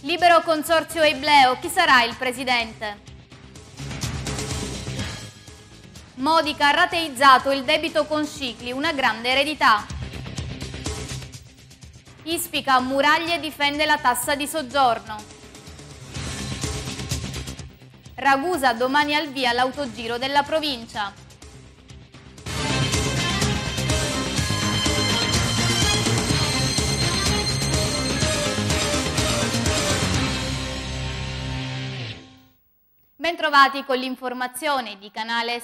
Libero consorzio Ibleo, chi sarà il presidente? Modica ha rateizzato il debito con Scicli, una grande eredità. Ispica, Muraglie difende la tassa di soggiorno. Ragusa, domani al via l'autogiro della provincia. Bentrovati con l'informazione di Canale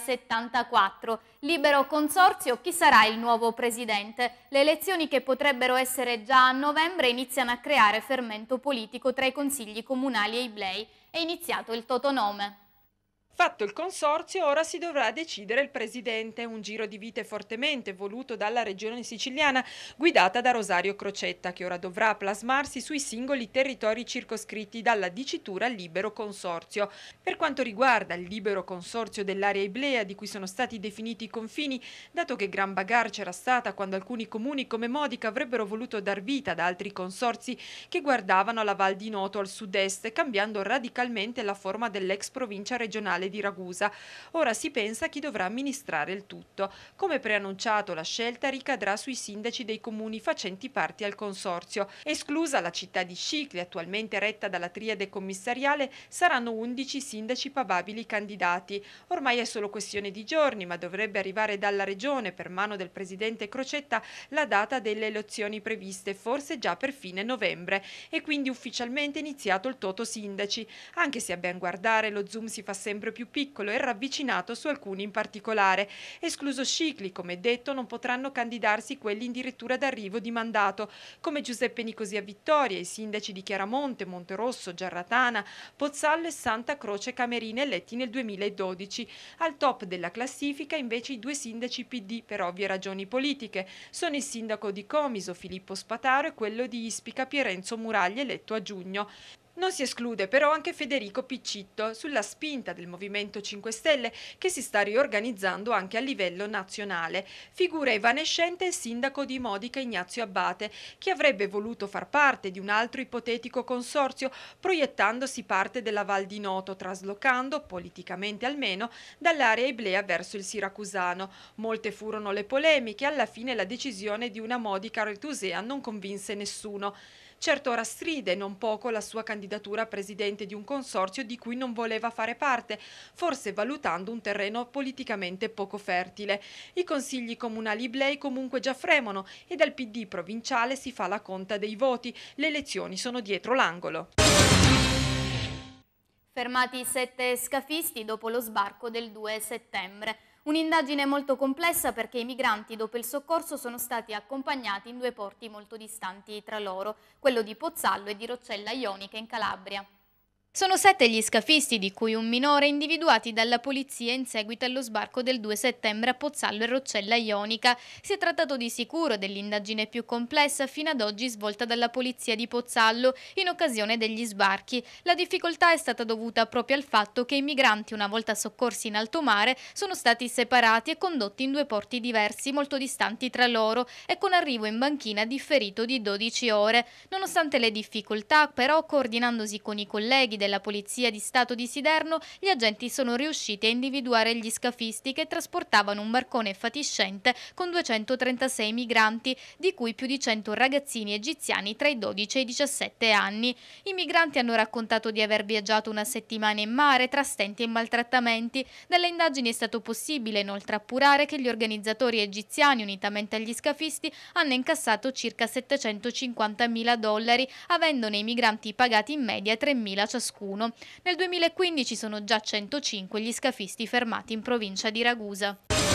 74. Libero consorzio, chi sarà il nuovo presidente? Le elezioni che potrebbero essere già a novembre iniziano a creare fermento politico tra i consigli comunali e Iblei. È iniziato il totonome. Fatto il consorzio, ora si dovrà decidere il presidente, un giro di vite fortemente voluto dalla regione siciliana, guidata da Rosario Crocetta, che ora dovrà plasmarsi sui singoli territori circoscritti dalla dicitura libero consorzio. Per quanto riguarda il libero consorzio dell'area iblea, di cui sono stati definiti i confini, dato che gran bagarre c'era stata quando alcuni comuni come Modica avrebbero voluto dar vita ad altri consorzi che guardavano alla Val di Noto al sud-est, cambiando radicalmente la forma dell'ex provincia regionale di Ragusa. Ora si pensa a chi dovrà amministrare il tutto. Come preannunciato, la scelta ricadrà sui sindaci dei comuni facenti parte al consorzio. Esclusa la città di Scicli, attualmente retta dalla triade commissariale, saranno 11 sindaci papabili candidati. Ormai è solo questione di giorni, ma dovrebbe arrivare dalla regione, per mano del presidente Crocetta, la data delle elezioni previste, forse già per fine novembre, e quindi ufficialmente iniziato il toto sindaci, anche se a ben guardare lo zoom si fa sempre più piccolo e ravvicinato su alcuni in particolare. Escluso Scicli, come detto, non potranno candidarsi quelli in dirittura d'arrivo di mandato, come Giuseppe Nicosia Vittoria, i sindaci di Chiaramonte, Monterosso, Giarratana, Pozzallo e Santa Croce Camerina eletti nel 2012. Al top della classifica invece i due sindaci PD per ovvie ragioni politiche. Sono il sindaco di Comiso, Filippo Spataro, e quello di Ispica, Pierenzo Muraglia, eletto a giugno. Non si esclude però anche Federico Piccitto, sulla spinta del Movimento 5 Stelle, che si sta riorganizzando anche a livello nazionale. Figura evanescente il sindaco di Modica Ignazio Abbate, che avrebbe voluto far parte di un altro ipotetico consorzio, proiettandosi parte della Val di Noto, traslocando, politicamente almeno, dall'area iblea verso il siracusano. Molte furono le polemiche, alla fine la decisione di una Modica retusea non convinse nessuno. Certo, ora stride non poco la sua candidatura a presidente di un consorzio di cui non voleva fare parte, forse valutando un terreno politicamente poco fertile. I consigli comunali iblei comunque già fremono e dal PD provinciale si fa la conta dei voti. Le elezioni sono dietro l'angolo. Fermati 7 scafisti dopo lo sbarco del 2 settembre. Un'indagine molto complessa perché i migranti dopo il soccorso sono stati accompagnati in due porti molto distanti tra loro, quello di Pozzallo e di Roccella Ionica in Calabria. Sono 7 gli scafisti, di cui un minore, individuati dalla polizia in seguito allo sbarco del 2 settembre a Pozzallo e Roccella Ionica. Si è trattato di sicuro dell'indagine più complessa fino ad oggi svolta dalla polizia di Pozzallo in occasione degli sbarchi. La difficoltà è stata dovuta proprio al fatto che i migranti, una volta soccorsi in alto mare, sono stati separati e condotti in due porti diversi, molto distanti tra loro e con arrivo in banchina differito di 12 ore. Nonostante le difficoltà, però, coordinandosi con i colleghi della Polizia di Stato di Siderno, gli agenti sono riusciti a individuare gli scafisti che trasportavano un barcone fatiscente con 236 migranti, di cui più di 100 ragazzini egiziani tra i 12 e i 17 anni. I migranti hanno raccontato di aver viaggiato una settimana in mare tra stenti e maltrattamenti. Dalle indagini è stato possibile inoltre appurare che gli organizzatori egiziani, unitamente agli scafisti, hanno incassato circa $750.000, avendone i migranti pagati in media 3.000 ciascuno. Nel 2015 sono già 105 gli scafisti fermati in provincia di Ragusa.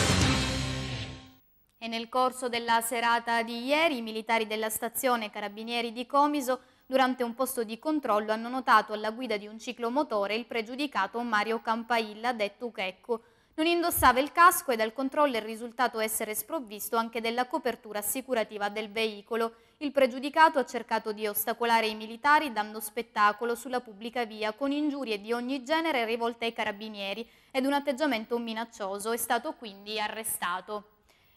E nel corso della serata di ieri i militari della stazione Carabinieri di Comiso, durante un posto di controllo, hanno notato alla guida di un ciclomotore il pregiudicato Mario Campailla, detto Checco. Non indossava il casco e dal controllo è risultato essere sprovvisto anche della copertura assicurativa del veicolo. Il pregiudicato ha cercato di ostacolare i militari dando spettacolo sulla pubblica via con ingiurie di ogni genere rivolte ai carabinieri ed un atteggiamento minaccioso. È stato quindi arrestato.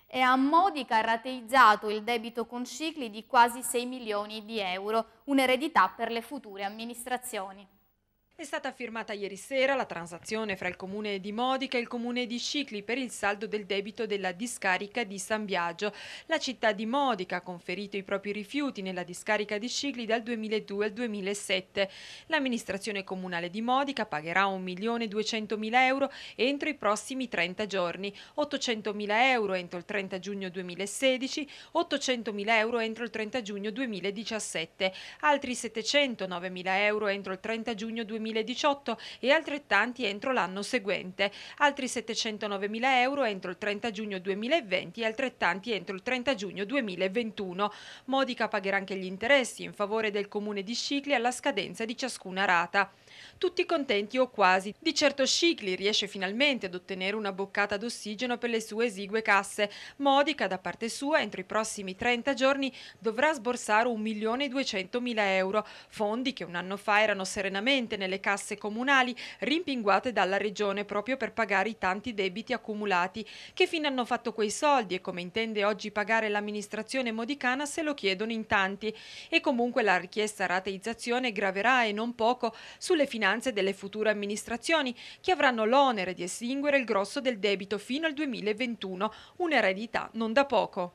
E a Modica ha rateizzato il debito con Scicli di quasi 6 milioni di euro, un'eredità per le future amministrazioni. È stata firmata ieri sera la transazione fra il comune di Modica e il comune di Scicli per il saldo del debito della discarica di San Biagio. La città di Modica ha conferito i propri rifiuti nella discarica di Scicli dal 2002 al 2007. L'amministrazione comunale di Modica pagherà 1.200.000 euro entro i prossimi 30 giorni, 800.000 euro entro il 30 giugno 2016, 800.000 euro entro il 30 giugno 2017, altri 709.000 euro entro il 30 giugno 2018 e altrettanti entro l'anno seguente, altri 709.000 euro entro il 30 giugno 2020 e altrettanti entro il 30 giugno 2021. Modica pagherà anche gli interessi in favore del comune di Scicli alla scadenza di ciascuna rata. Tutti contenti o quasi. Di certo Scicli riesce finalmente ad ottenere una boccata d'ossigeno per le sue esigue casse. Modica, da parte sua, entro i prossimi 30 giorni dovrà sborsare 1.200.000 euro, fondi che un anno fa erano serenamente nelle casse comunali, rimpinguate dalla regione proprio per pagare i tanti debiti accumulati. Che fine hanno fatto quei soldi e come intende oggi pagare l'amministrazione modicana se lo chiedono in tanti. E comunque la richiesta rateizzazione graverà e non poco sulle finanze delle future amministrazioni che avranno l'onere di estinguere il grosso del debito fino al 2021, un'eredità non da poco.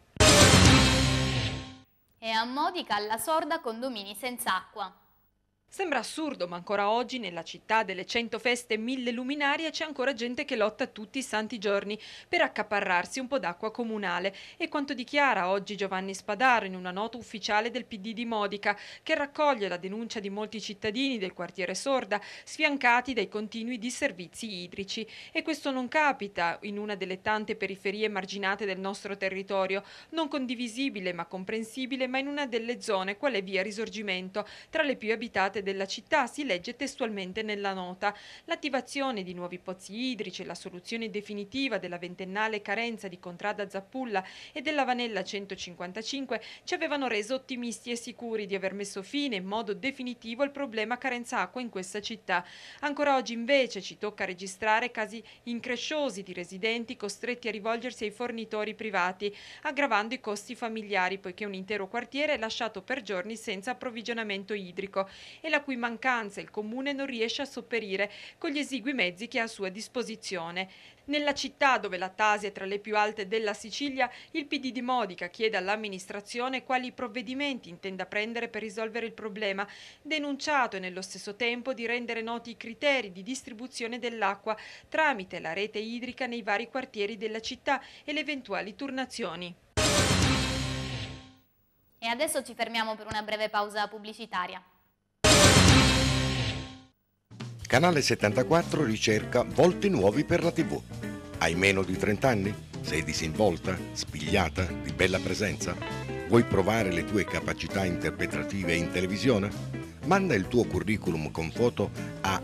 E a Modica alla Sorda condomini senza acqua. Sembra assurdo, ma ancora oggi nella città delle 100 feste e 1000 luminarie c'è ancora gente che lotta tutti i santi giorni per accaparrarsi un po' d'acqua comunale. E quanto dichiara oggi Giovanni Spadaro in una nota ufficiale del PD di Modica, che raccoglie la denuncia di molti cittadini del quartiere Sorda, sfiancati dai continui disservizi idrici. E questo non capita in una delle tante periferie marginate del nostro territorio, non condivisibile ma comprensibile, ma in una delle zone, quale via Risorgimento, tra le più abitate della città, si legge testualmente nella nota. L'attivazione di nuovi pozzi idrici e la soluzione definitiva della ventennale carenza di Contrada Zappulla e della Vanella 155 ci avevano reso ottimisti e sicuri di aver messo fine in modo definitivo al problema carenza acqua in questa città. Ancora oggi invece ci tocca registrare casi incresciosi di residenti costretti a rivolgersi ai fornitori privati, aggravando i costi familiari, poiché un intero quartiere è lasciato per giorni senza approvvigionamento idrico e la cui mancanza il comune non riesce a sopperire con gli esigui mezzi che ha a sua disposizione. Nella città, dove la tasi è tra le più alte della Sicilia, il PD di Modica chiede all'amministrazione quali provvedimenti intenda prendere per risolvere il problema, denunciato e nello stesso tempo di rendere noti i criteri di distribuzione dell'acqua tramite la rete idrica nei vari quartieri della città e le eventuali turnazioni. E adesso ci fermiamo per una breve pausa pubblicitaria. Canale 74 ricerca volti nuovi per la TV. Hai meno di 30 anni? Sei disinvolta? Spigliata? Di bella presenza? Vuoi provare le tue capacità interpretative in televisione? Manda il tuo curriculum con foto a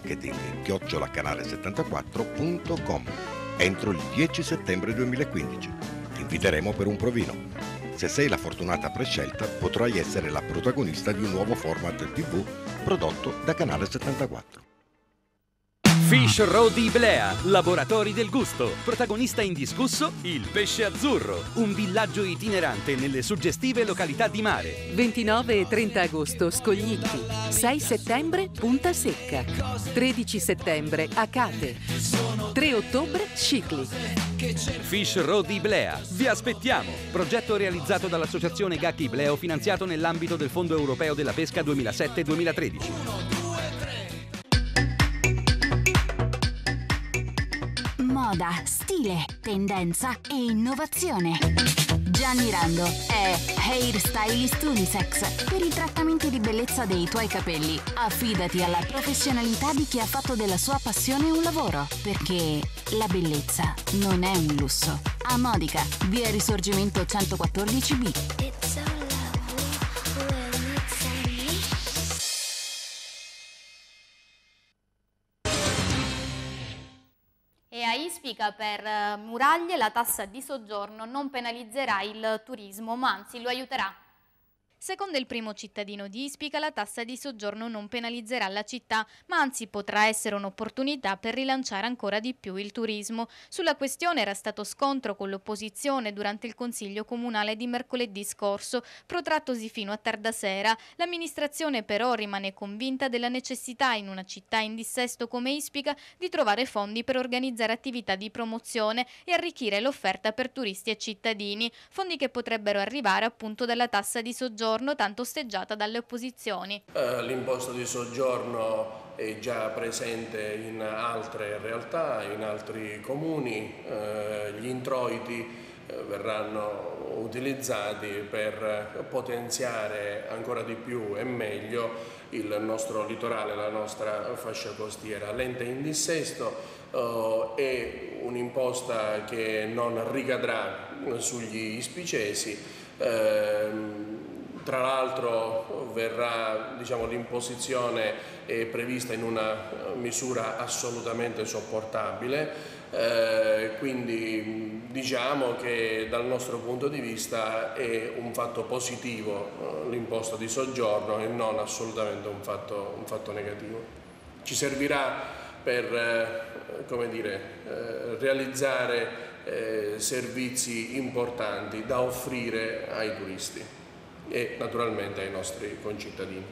marketing@canale74.com entro il 10 settembre 2015. Ti inviteremo per un provino. Se sei la fortunata prescelta, potrai essere la protagonista di un nuovo format TV prodotto da Canale 74. Fish Row di Iblea, laboratori del gusto. Protagonista indiscusso, il pesce azzurro. Un villaggio itinerante nelle suggestive località di mare. 29 e 30 agosto Scoglitti, 6 settembre Punta Secca, 13 settembre Acate, 3 ottobre Scicli. Fish Row di Iblea. Vi aspettiamo. Progetto realizzato dall'Associazione Gacchi Ibleo finanziato nell'ambito del Fondo Europeo della Pesca 2007-2013. Moda, stile, tendenza e innovazione. Gianni Rando è Hair Stylist Unisex. Per i trattamenti di bellezza dei tuoi capelli, affidati alla professionalità di chi ha fatto della sua passione un lavoro, perché la bellezza non è un lusso. A Modica, via Risorgimento 114B. E a Ispica per Muraglie la tassa di soggiorno non penalizzerà il turismo, ma anzi lo aiuterà. Secondo il primo cittadino di Ispica, la tassa di soggiorno non penalizzerà la città, ma anzi potrà essere un'opportunità per rilanciare ancora di più il turismo. Sulla questione era stato scontro con l'opposizione durante il Consiglio Comunale di mercoledì scorso, protrattosi fino a tarda sera. L'amministrazione però rimane convinta della necessità in una città in dissesto come Ispica di trovare fondi per organizzare attività di promozione e arricchire l'offerta per turisti e cittadini, fondi che potrebbero arrivare appunto dalla tassa di soggiorno tanto osteggiata dalle opposizioni. L'imposta di soggiorno è già presente in altre realtà, in altri comuni, gli introiti verranno utilizzati per potenziare ancora di più e meglio il nostro litorale, la nostra fascia costiera. L'ente in dissesto è un'imposta che non ricadrà sugli ispicesi. Tra l'altro verrà, l'imposizione è prevista in una misura assolutamente sopportabile, quindi diciamo che dal nostro punto di vista è un fatto positivo l'imposta di soggiorno e non assolutamente un fatto negativo. Ci servirà per realizzare servizi importanti da offrire ai turisti e naturalmente ai nostri concittadini.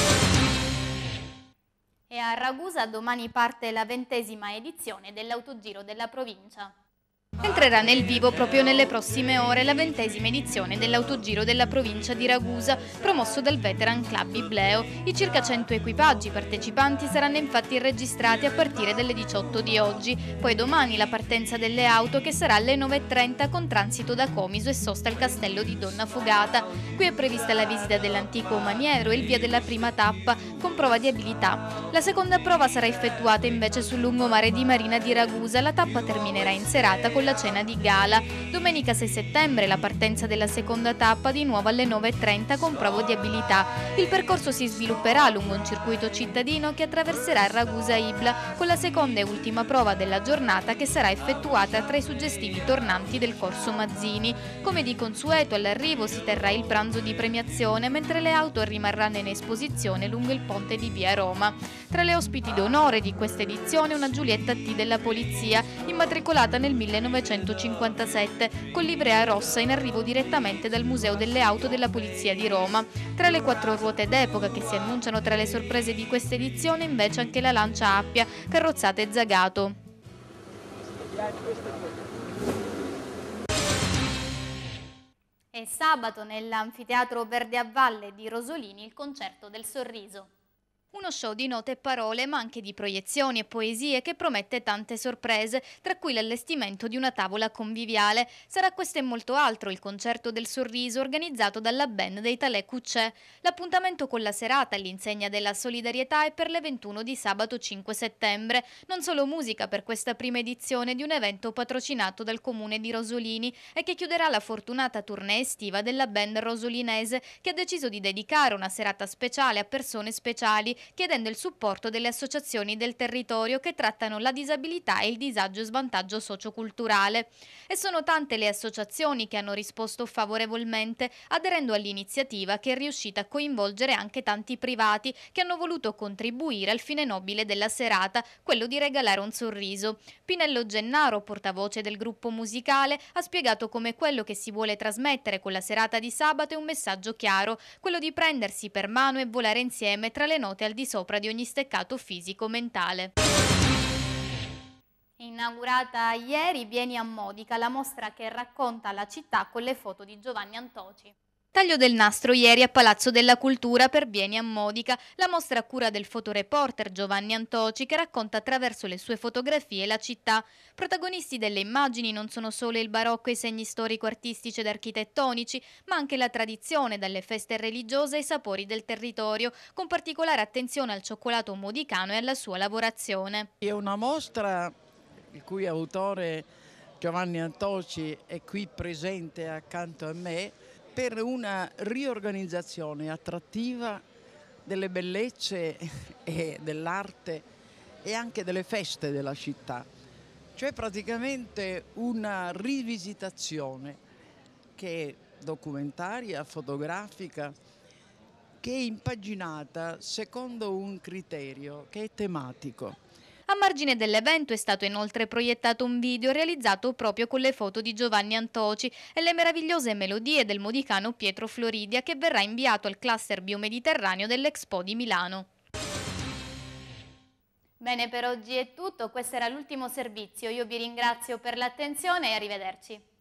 E a Ragusa domani parte la 20ª edizione dell'Autogiro della provincia. Entrerà nel vivo proprio nelle prossime ore la 20ª edizione dell'Autogiro della provincia di Ragusa, promosso dal Veteran Club Ibleo. I circa 100 equipaggi partecipanti saranno infatti registrati a partire dalle 18 di oggi, poi domani la partenza delle auto che sarà alle 9:30 con transito da Comiso e sosta al castello di Donnafogata. Qui è prevista la visita dell'antico maniero e il via della prima tappa con prova di abilità. La seconda prova sarà effettuata invece sul lungomare di Marina di Ragusa. La tappa terminerà in serata con la cena di gala. Domenica 6 settembre la partenza della seconda tappa di nuovo alle 9:30 con prova di abilità. Il percorso si svilupperà lungo un circuito cittadino che attraverserà Ragusa Ibla con la seconda e ultima prova della giornata che sarà effettuata tra i suggestivi tornanti del Corso Mazzini. Come di consueto all'arrivo si terrà il pranzo di premiazione mentre le auto rimarranno in esposizione lungo il ponte di Via Roma. Tra le ospiti d'onore di questa edizione una Giulietta T della Polizia, immatricolata nel 1957, con livrea rossa in arrivo direttamente dal Museo delle Auto della Polizia di Roma. Tra le 4 ruote d'epoca che si annunciano tra le sorprese di questa edizione invece anche la Lancia Appia, carrozzata e Zagato. E sabato nell'Anfiteatro Verde a Valle di Rosolini il concerto del sorriso. Uno show di note e parole, ma anche di proiezioni e poesie che promette tante sorprese, tra cui l'allestimento di una tavola conviviale. Sarà questo e molto altro il concerto del sorriso organizzato dalla band dei Talè Cuccè. L'appuntamento con la serata all'insegna della solidarietà è per le 21 di sabato 5 settembre. Non solo musica per questa prima edizione di un evento patrocinato dal comune di Rosolini e che chiuderà la fortunata tournée estiva della band rosolinese, che ha deciso di dedicare una serata speciale a persone speciali, chiedendo il supporto delle associazioni del territorio che trattano la disabilità e il disagio e svantaggio socioculturale. E sono tante le associazioni che hanno risposto favorevolmente, aderendo all'iniziativa che è riuscita a coinvolgere anche tanti privati che hanno voluto contribuire al fine nobile della serata, quello di regalare un sorriso. Pinello Gennaro, portavoce del gruppo musicale, ha spiegato come quello che si vuole trasmettere con la serata di sabato è un messaggio chiaro, quello di prendersi per mano e volare insieme tra le note al di sopra di ogni steccato fisico-mentale. Inaugurata ieri Vieni a Modica, la mostra che racconta la città con le foto di Giovanni Antoci. Taglio del nastro ieri a Palazzo della Cultura per Vieni a Modica, la mostra a cura del fotoreporter Giovanni Antoci che racconta attraverso le sue fotografie la città. Protagonisti delle immagini non sono solo il barocco e i segni storico-artistici ed architettonici, ma anche la tradizione, dalle feste religiose ai sapori del territorio, con particolare attenzione al cioccolato modicano e alla sua lavorazione. È una mostra il cui autore Giovanni Antoci è qui presente accanto a me, per una riorganizzazione attrattiva delle bellezze e dell'arte e anche delle feste della città. Cioè praticamente una rivisitazione che è documentaria, fotografica che è impaginata secondo un criterio che è tematico. A margine dell'evento è stato inoltre proiettato un video realizzato proprio con le foto di Giovanni Antoci e le meravigliose melodie del modicano Pietro Floridia, che verrà inviato al cluster biomediterraneo dell'Expo di Milano. Bene, per oggi è tutto, questo era l'ultimo servizio. Io vi ringrazio per l'attenzione e arrivederci.